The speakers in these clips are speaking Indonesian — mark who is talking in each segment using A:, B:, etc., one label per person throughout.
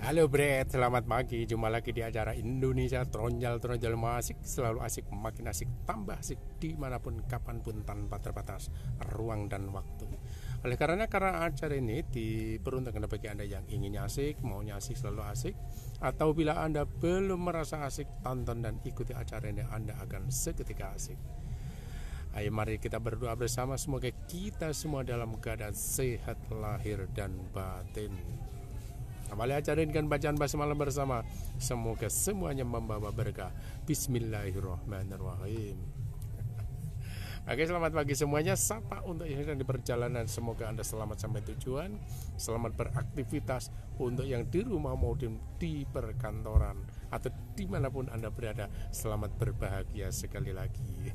A: Halo Bret, selamat pagi. Jumpa lagi di acara Indonesia Tronjal Asik. Selalu asik, makin asik, tambah asik dimanapun, kapanpun, tanpa terbatas ruang dan waktu. Karena acara ini diperuntukkan bagi Anda yang ingin asik, maunya asik, selalu asik. Atau bila Anda belum merasa asik, tonton dan ikuti acara ini, Anda akan seketika asik. Ayo mari kita berdoa bersama, semoga kita semua dalam keadaan sehat lahir dan batin. Awali acara ini dengan bacaan basmalah bersama. Semoga semuanya membawa berkah. Bismillahirrahmanirrahim. Oke, selamat pagi semuanya. Sapa untuk yang sedang di perjalanan. Semoga Anda selamat sampai tujuan. Selamat beraktivitas. Untuk yang di rumah maupun di perkantoran atau dimanapun Anda berada, selamat berbahagia sekali lagi.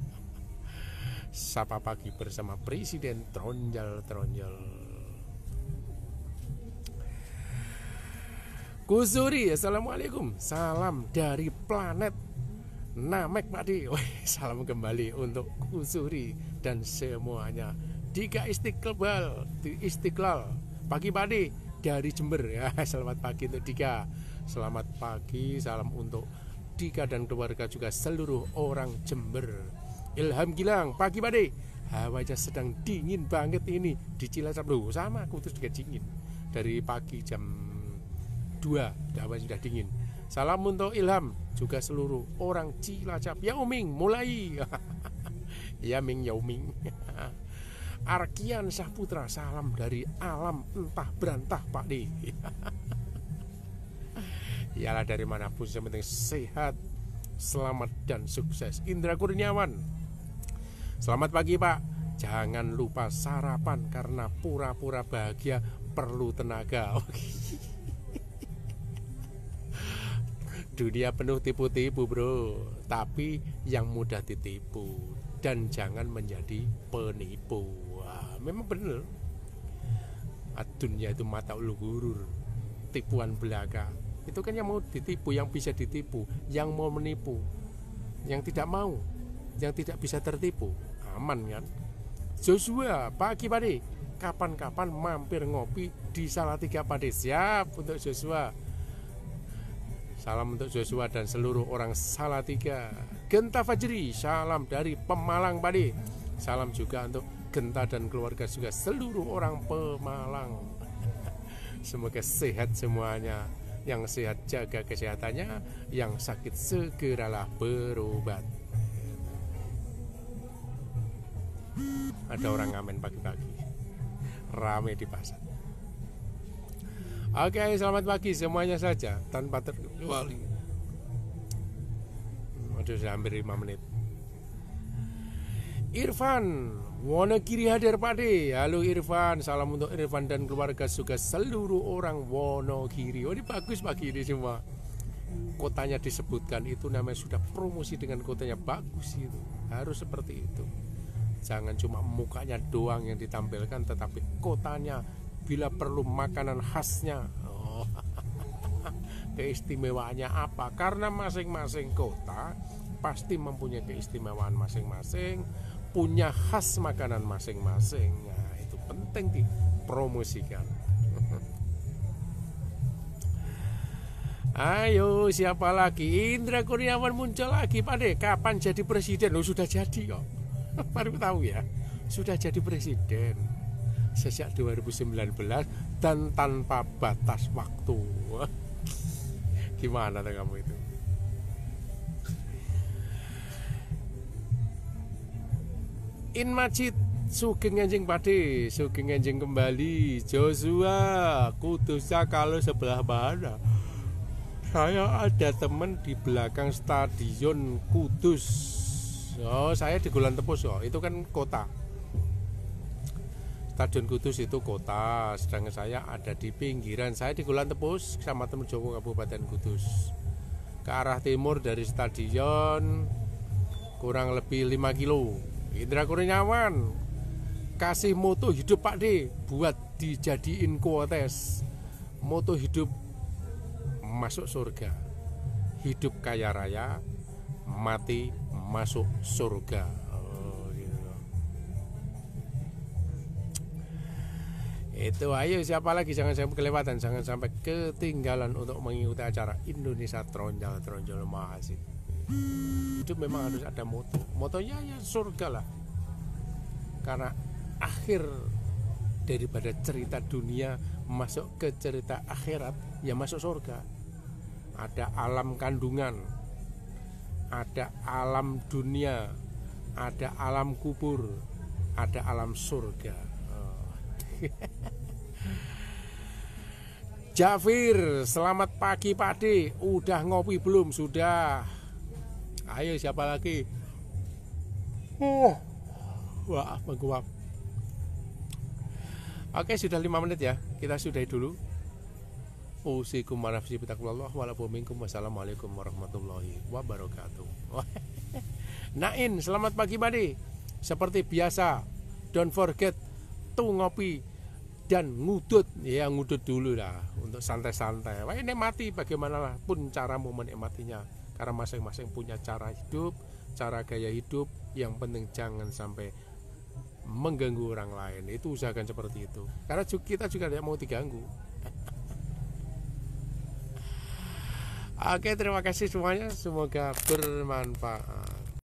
A: Sapa pagi bersama Presiden Tronjal. Kusuri, assalamualaikum. Salam dari planet Namek Pak Di. Salam kembali untuk Kusuri dan semuanya. Dika Istiqlal. Pagi Pak Di dari Jember ya. Selamat pagi untuk Dika. Selamat pagi, salam untuk Dika dan keluarga, juga seluruh orang Jember. Ilham Gilang, pagi Pak Di. Hawanya sedang dingin banget ini di Cilacap. Loh, sama aku terus juga dingin. Dari pagi jam 2 hawa sudah dingin. Salam untuk Ilham, juga seluruh orang Cilacap. Ya Uming, mulai. Ya Ming, ya Uming. Arkian Saputra, salam dari alam entah berantah Pak D. Iyalah dari manapun, yang penting sehat, selamat dan sukses. Indra Kurniawan, selamat pagi Pak. Jangan lupa sarapan karena pura-pura bahagia perlu tenaga. Dunia penuh tipu-tipu bro, tapi yang mudah ditipu dan jangan menjadi penipu. Wah, memang benar. Dunia itu mata ulu gurur, tipuan belaka. Itu kan yang mau ditipu, yang bisa ditipu, yang mau menipu, yang tidak mau, yang tidak bisa tertipu. Aman kan? Joshua, pagi Pak De. Kapan-kapan mampir ngopi di Salatiga Pak De. Siap untuk Joshua. Salam untuk Joshua dan seluruh orang Salatiga. Genta Fajri, salam dari Pemalang Pak De. Salam juga untuk Genta dan keluarga, juga seluruh orang Pemalang. Semoga sehat semuanya. Yang sehat jaga kesehatannya, yang sakit segeralah berobat. Ada orang ngamen pagi-pagi, rame di pasar. Oke, selamat pagi semuanya saja tanpa terkecuali. Sudah hampir 5 menit. Irfan, Wonogiri hadir Pak De. Halo Irfan, salam untuk Irfan dan keluarga, juga seluruh orang Wonogiri. Oh, ini bagus pagi ini semua. Kotanya disebutkan, itu namanya sudah promosi dengan kotanya, bagus itu. Harus seperti itu. Jangan cuma mukanya doang yang ditampilkan, tetapi kotanya, bila perlu makanan khasnya. Oh, keistimewaannya apa? Karena masing-masing kota pasti mempunyai keistimewaan masing-masing, punya khas makanan masing-masing. Nah, itu penting dipromosikan. Ayo, siapa lagi? Indra Kurniawan muncul lagi Pak De. Kapan jadi presiden? Oh, sudah jadi kok. Baru tahu ya, sudah jadi presiden sejak 2019 dan tanpa batas waktu. Gimana tuh kamu itu? In Majid, Sugeng Enjing Pade, Sugeng Enjing kembali. Joshua, Kudusnya kalau sebelah mana? Saya ada teman di belakang Stadion Kudus. Oh, saya di Gulan Tepus kok. Itu kan kota. Stadion Kudus itu kota, sedangkan saya ada di pinggiran. Saya di Gulan Tepus, Kecamatan Merjowo, Kabupaten Kudus. Ke arah timur dari stadion kurang lebih 5 kilo. Indra Kurniawan, kasih moto hidup Pak De buat dijadiin kuotes. Moto hidup masuk surga. Hidup kaya raya, mati masuk surga. Itu ayo siapa lagi, jangan sampai kelewatan, jangan sampai ketinggalan untuk mengikuti acara Indonesia Tronjol Mahasiswa. Itu memang harus ada moto. Motonya ya surga lah. Karena akhir daripada cerita dunia masuk ke cerita akhirat, ya masuk surga. Ada alam kandungan, ada alam dunia, ada alam kubur, ada alam surga. Jafir, selamat pagi Pak D. Udah ngopi belum? Sudah. Ayo siapa lagi? Wah, menguap. Oke, sudah 5 menit ya. Kita sudahi dulu. Usikum warahmatullahi wabarakatuh. Wassalamualaikum warahmatullahi wabarakatuh. Nain, selamat pagi Pak D. Seperti biasa, don't forget to ngopi dan ngudut. Ya ngudut dulu lah untuk santai-santai. Wah, nikmati bagaimana pun caramu menikmatinya. Karena masing-masing punya cara hidup, cara gaya hidup. Yang penting jangan sampai mengganggu orang lain. Itu usahakan seperti itu. Karena kita juga tidak mau diganggu. Oke, terima kasih semuanya. Semoga bermanfaat.